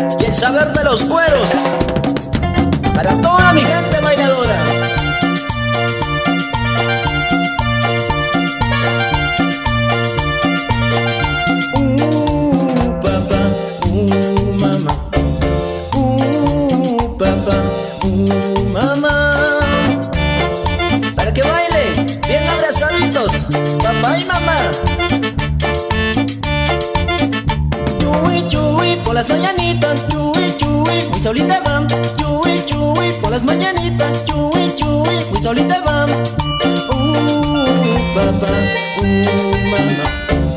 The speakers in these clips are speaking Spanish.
y el saber de los cueros para toda mi gente bailadora. Papá, mamá. Papá, mamá. Para que bailen bien abrazaditos, papá y mamá. Chuy, chuy, por las mañanitas, chuy, chuy, muy solita van. Chuy, chuy, por las mañanitas, chuy, chuy, muy solita van. Papá, mamá.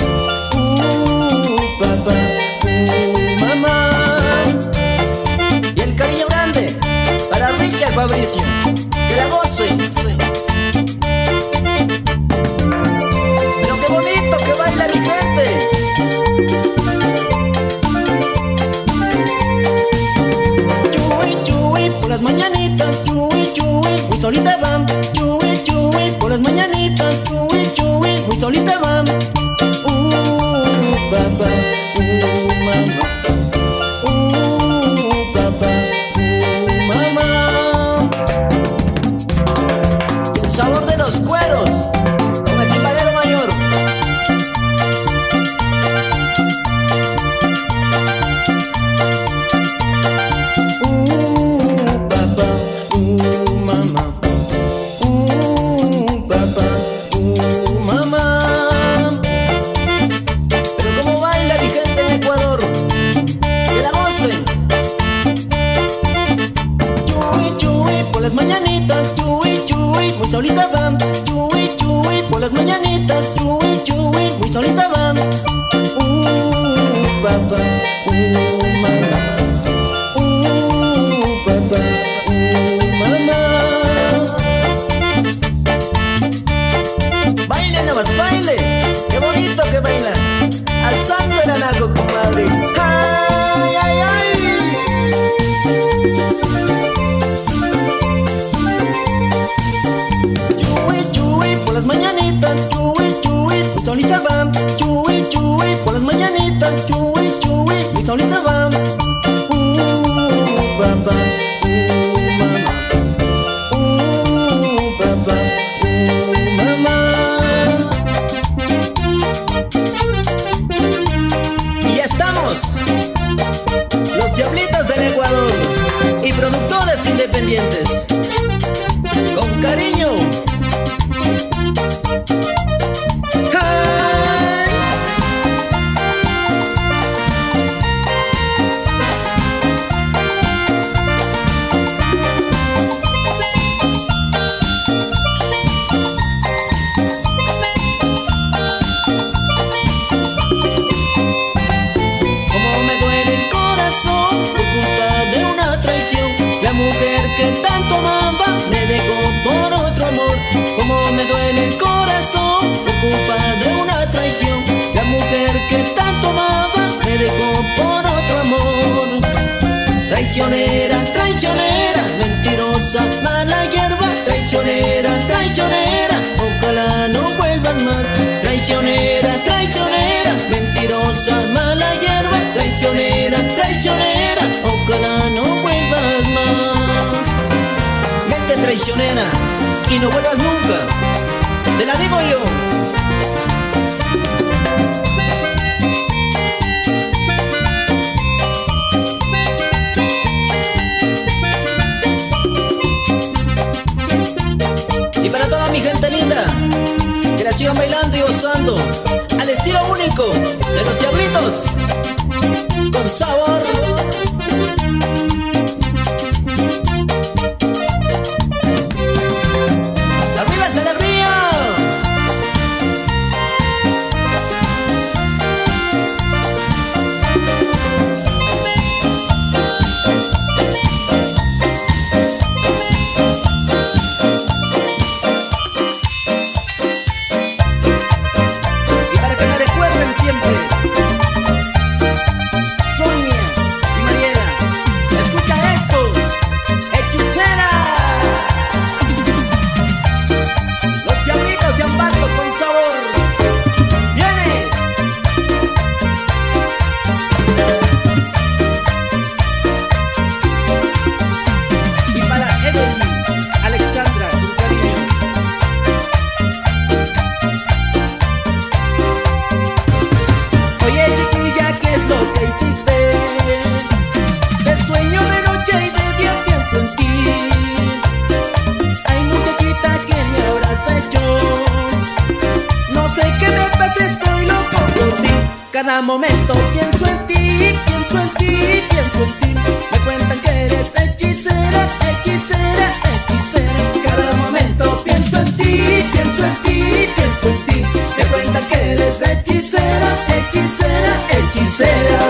Papá, mamá. Y el cariño grande para Richard Fabricio, que la goce. Pero qué bonito que baila mi gente. Por las mañanitas, chuy, chuy, muy solita van. Chuy, chuy, por las mañanitas, chuy, chuy, muy solita van. Papá, mamá. Papá, mamá. Y el sabor de los cueros con el timbalero mayor. Mañanitas, chuy, chuy, muy solita van. Chuy, chuy, por las mañanitas, chuy, chuy, muy solita van. Papá, mamá. Papá, mamá. Baile nomás, baile. Qué bonito que baila. Alzando el anaco, comadre. Ay, ay, ay. Por las mañanitas, chuy, chuy, muy solita van. Chuy, chuy, por las mañanitas, chuy, chuy, muy solita van. Papá, mamá. Papá, mamá. Y ya estamos, los Diablitos del Ecuador y productores independientes. Con cariño. La mujer que tanto amaba me dejó por otro amor. Como me duele el corazón por culpa de una traición. La mujer que tanto amaba me dejó por otro amor. Traicionera, traicionera, mentirosa, mala hierba. Traicionera, traicionera, ojalá no vuelvas más. Traicionera, traicionera, mentirosa, mala hierba. Traicionera, traicionera, ojalá no vuelvas más. Vente traicionera y no vuelvas nunca, te la digo yo. Y para toda mi gente linda, que la sigan bailando y gozando al estilo único de los Diablitos, con sabor. ¡Arriba esa alegría! Y para que me recuerden siempre, son que hiciste. Te sueño de noche y de día pienso en ti. Ay, muchachita, ¿qué me habrás hecho? No sé qué me pasa, estoy loco por ti. Cada momento pienso en ti, pienso en ti, pienso en ti. Me cuentan que eres hechicera, hechicera, hechicera. Cada momento pienso en ti, pienso en ti, pienso en ti. Me cuentan que eres hechicera, hechicera, hechicera.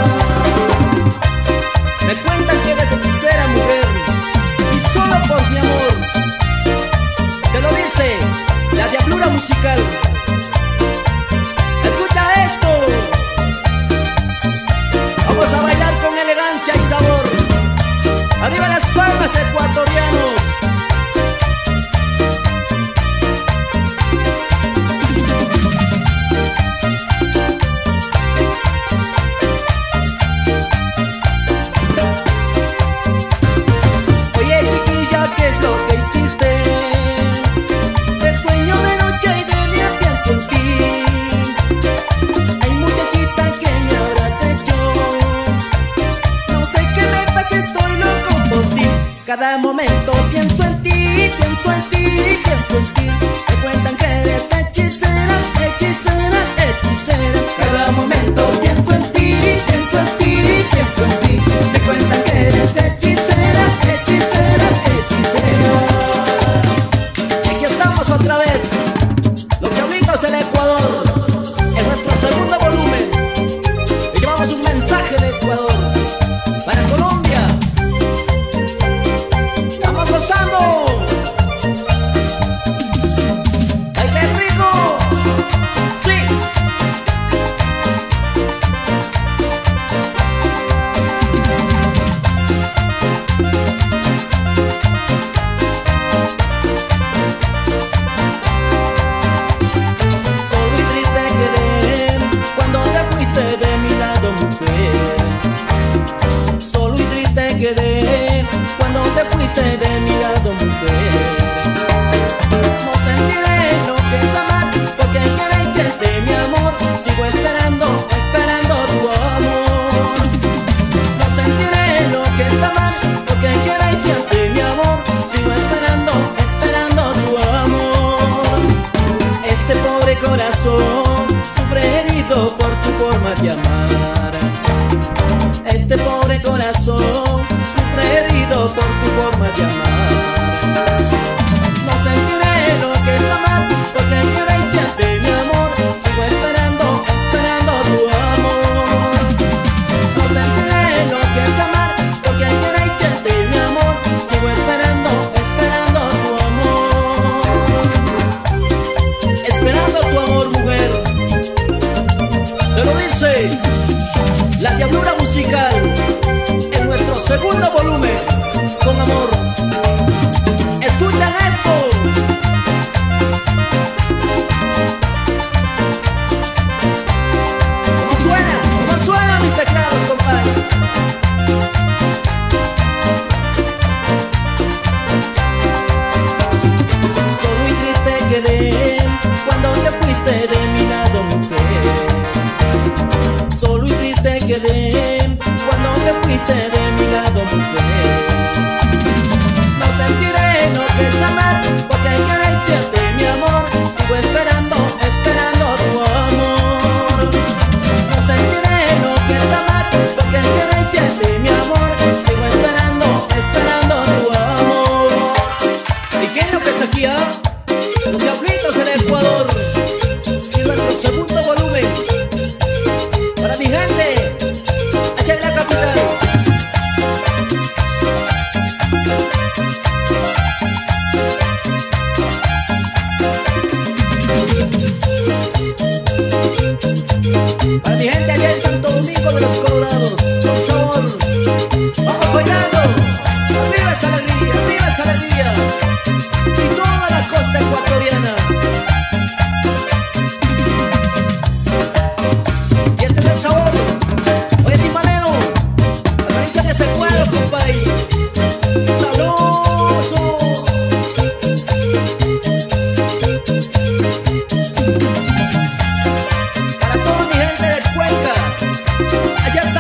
Me cuentan que eres hechicera, mujer, y solo por mi amor. Te lo dice la Diablura Musical. Escucha esto. Vamos a bailar con elegancia y sabor. Arriba las palmas, ecuatorianos. Oye, chiquilla, ¿qué es lo que hiciste? Te sueño de noche y de día pienso en ti. Ay, muchachita, ¿qué me habrás hecho? No sé qué me pasa, estoy loco por ti. Cada momento pienso en ti, pienso en ti, pienso en ti. Me cuentan que eres hechicera, hechicera, hechicera. Cada momento pienso en ti, pienso en ti, pienso en ti. Me cuentan que eres hechicera, hechicera, hechicera. Aquí estamos otra vez, los Diablitos del Ecuador, en nuestro segundo volumen. Le llevamos un mensaje de Ecuador para Colombia. ¡Vamos gozando! ¡Baile rico! ¡Sí! Solo y triste quedé cuando te fuiste de mi lado, mujer. Solo y triste quedé cuando te fuiste de mi lado, mujer. No sentiré lo que es amar, porque queréis de mi amor. Sigo esperando, esperando tu amor. No sentiré lo que es amar, porque queréis de mi amor. Sigo esperando, esperando tu amor. Este pobre corazón sufre herido por tu forma de amar. Este pobre corazón sufre herido por tu forma de amar. No sentiré lo que es amar, porque queréis de mi amor. Sigo esperando, esperando tu amor. No sentiré lo que es amar, porque queréis de mi amor. Sigo esperando, esperando tu amor. Esperando tu amor, mujer. Te lo dice la Diablura Musical en nuestro segundo volumen, con amor. Escuchan esto. ¿Cómo suenan mis teclados, compadre? Solo y triste quedé cuando te fuiste de mi lado, mujer. Solo y triste quedé cuando te fuiste de mi lado, mujer. No sentiré lo que es amar, porque queréis de mi amor. Sigo esperando, esperando tu amor. No sentiré lo que es amar, porque queréis de mi amor. Sigo esperando, esperando tu amor. ¿Y quién es lo que está aquí, ah? Los Diablitos del Ecuador, y nuestro segundo volumen. Para mi gente allá en la capital. Para mi gente allá en Santo Domingo de los Colorados, con sabor. Vamos bailando. Arriba esa alegría, arriba esa alegría. Y toda la costa ecuatoriana. Y este es el sabor. Oye, Timalero, acaricia ese cuero, compadre. Sabroso. Para toda mi gente de Cuenca, allá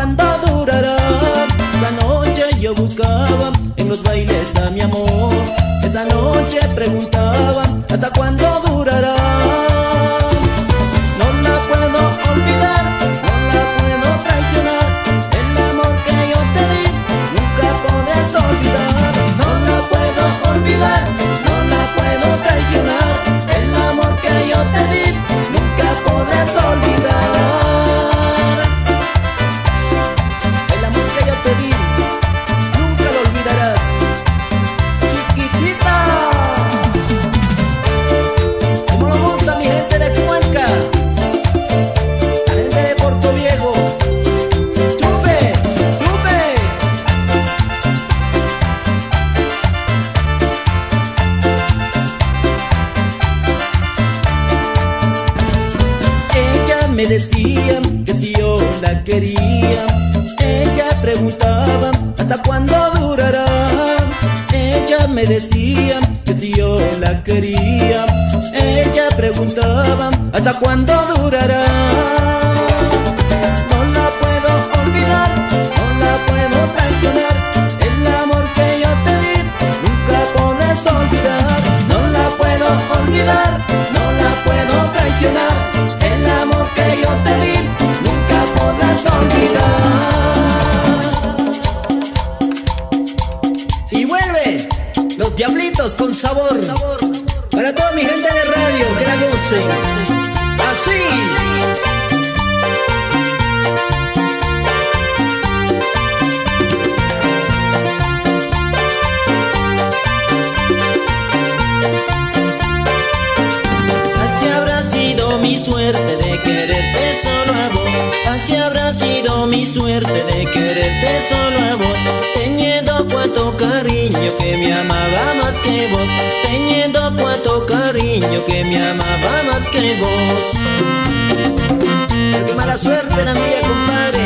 cuándo durará? Esa noche yo buscaba en los bailes a mi amor. Esa noche preguntaba, ¿hasta cuándo durará? No la puedo olvidar, no la puedo traicionar. El amor que yo te di, nunca podrás olvidar. No la puedo olvidar, no la puedo traicionar. El amor que yo te di, nunca podrás olvidar. El amor que yo te di, nunca lo olvidarás, chiquitita. Como lo gusta mi gente de Cuenca, la gente de Puerto Viejo. ¡Chupe, chupe! Ella me decía que si yo la quería. Ella preguntaba, ¿hasta cuándo durará? Ella me decía que si yo la quería. Ella preguntaba, ¿hasta cuándo durará? No la puedo olvidar, no la puedo traicionar. El amor que yo te di, nunca podrás olvidar. No la puedo olvidar, no la puedo traicionar. El amor que yo te di, nunca podrás olvidar. Y vuelve los diablitos con sabor. Para toda mi gente de radio, que la gocen. Así. Así habrá sido mi suerte de quererte solo a vos. Así habrá sido mi suerte de quererte solo a vos. Teniendo cuanto cariño que me amaba más que vos. Teniendo cuanto cariño que me amaba más que vos. Pero qué mala suerte la mía, compadre.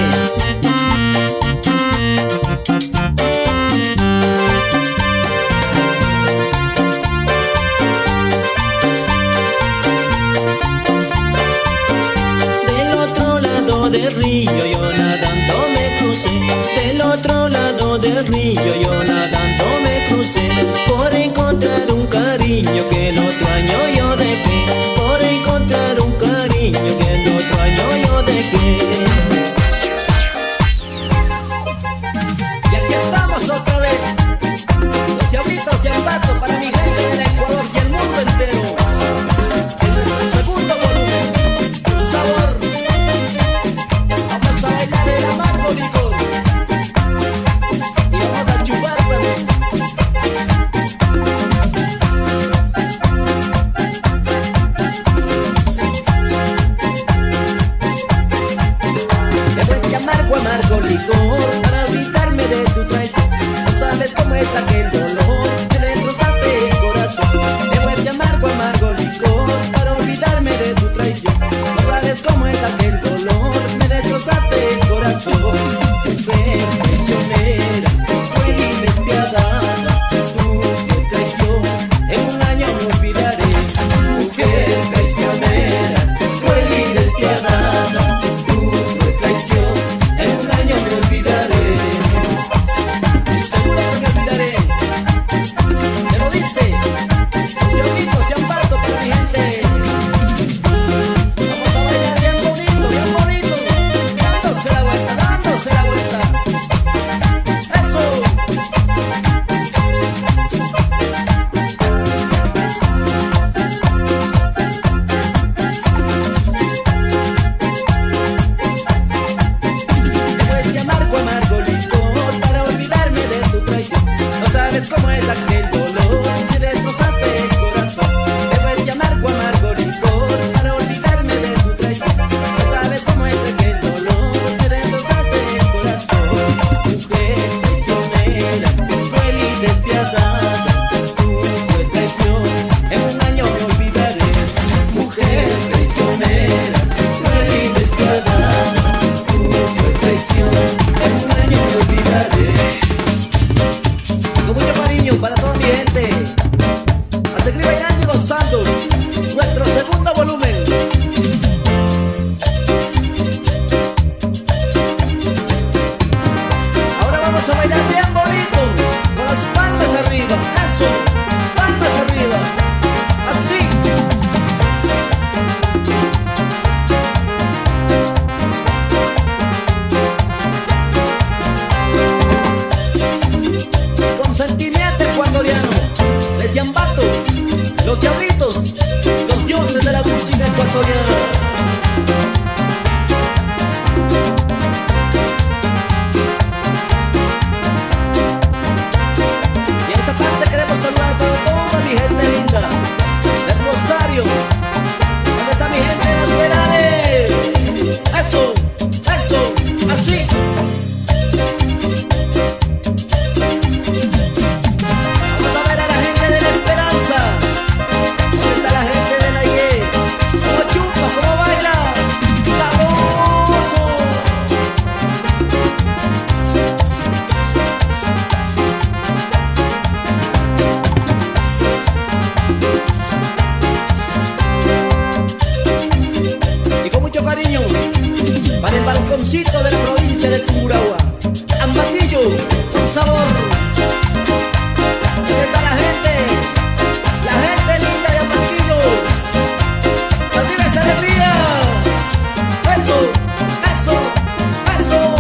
Del río yo nadando me crucé. Del otro lado del río yo nadando me crucé. Por encontrar un cariño que el otro año yo dejé. Por encontrar un cariño que el otro año yo dejé. Y aquí estamos otra vez, los diablitos de Ambato, para mi gente del Ecuador y el mundo entero. El segundo volumen, sabor. Vamos a bailar el amargo licor y vamos a chupar también. Debo este amargo, amargo licor para olvidarme de tu traición. No sabes cómo es aquel dolor que destrozaste el corazón. Debo este amargo, amargo licor para olvidarme de tu traición. No sabes cómo es aquel dolor, me destrozaste el corazón. Mujer traicionera, cruel y despiadada, tu traición en un año no olvidaré. Mujer traicionera, cruel y despiadada, tu traición en un año me olvidaré. Y seguro que me olvidaré. Me lo dice los diablitos de Ambato, para mi gente. Vamos a bailar bien bonito, dándose la vuelta, dándose la vuelta. Eso. Debo este amargo, amargo licor para olvidarme de tu traición. No sabes cómo es aquel dolor que destrozaste el corazón. Debo este amargo, amargo licor para olvidarme de tu traición. No sabes cómo es aquel dolor que destrozaste el corazón. Mujer traicionera, cruel y despiadada, tu traición en un año me olvidaré. Mujer traicionera, cruel y despiadada, tu traición en un año me olvidaré. Con mucho cariño para todos. sentimiento ecuatoriano, el Yambato, los Diablitos, los dioses de la música ecuatoriana. Y en esta parte queremos saludar a toda mi gente linda del Rosario. ¿Dónde está mi gente de Los Perales? Eso, eso, así. Vamos a ver a la gente de La Esperanza. ¿Dónde está la gente de La Ye? ¿Cómo chupa? ¿Cómo baila? ¡Sabroso! Y con mucho cariño para el balconcito de la provincia de Tungurahua, Ambatillo, con sabor. ¿Dónde está la gente linda de Ambatillo? ¡Arriba esa alegría! ¡Eso, eso, eso!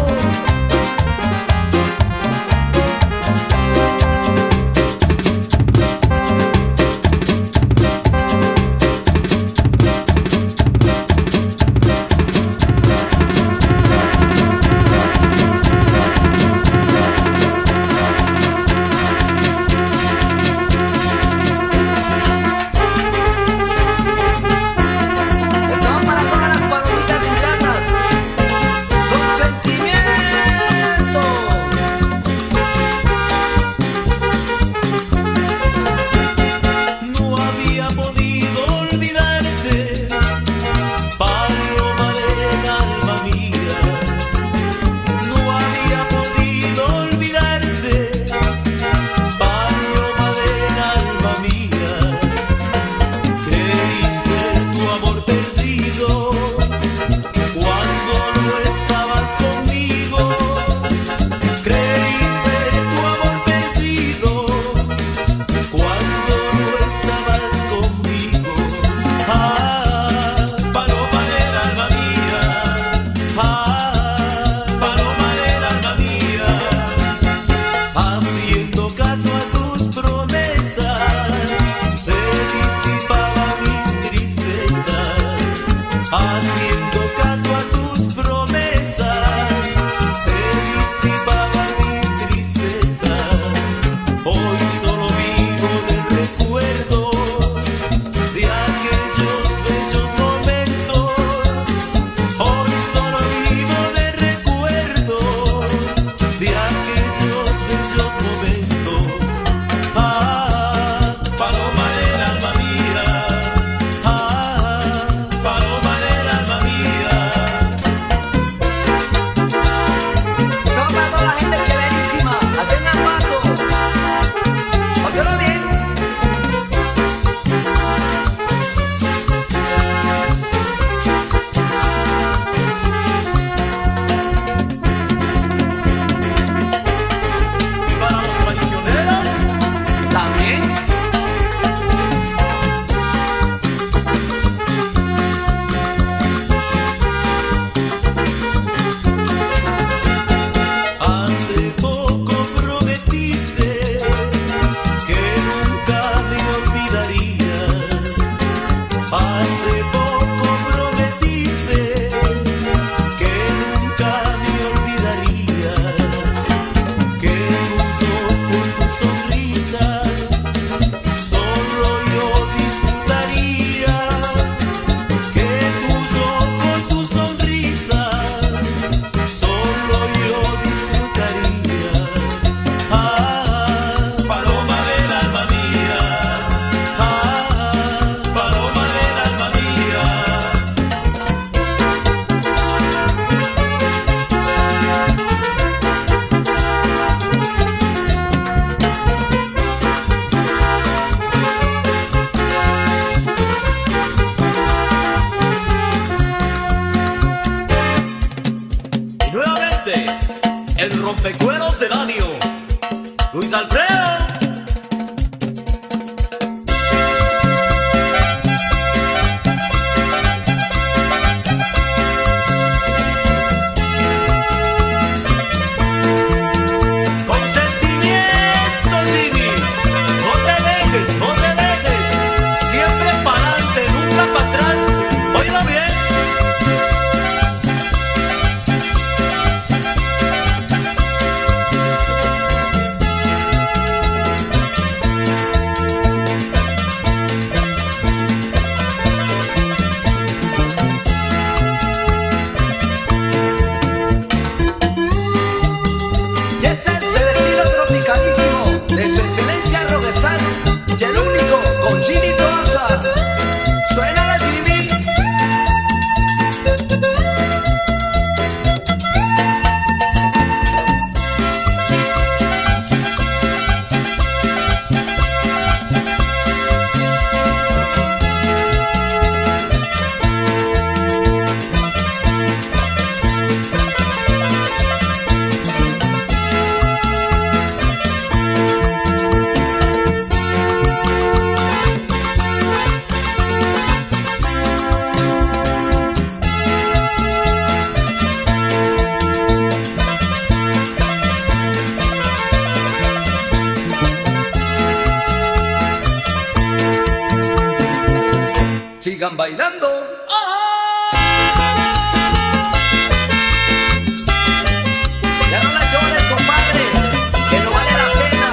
el rompecueros de Danio, Luis Alfredo. Con sentimientos sigan bailando. Ya no la llores, compadre, que no vale la pena.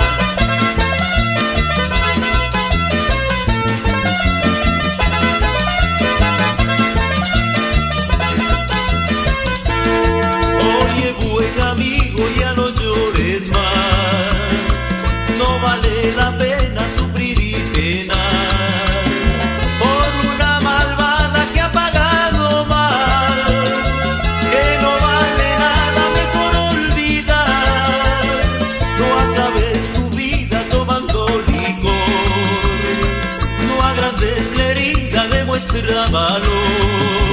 Oye, buen amigo, ya no llores más. No vale la pena sufrir y penar por una malvada que ha pagado mal, que no vale nada, mejor olvidar. No acabes tu vida tomando licor, no agrandes la herida, demuestra valor.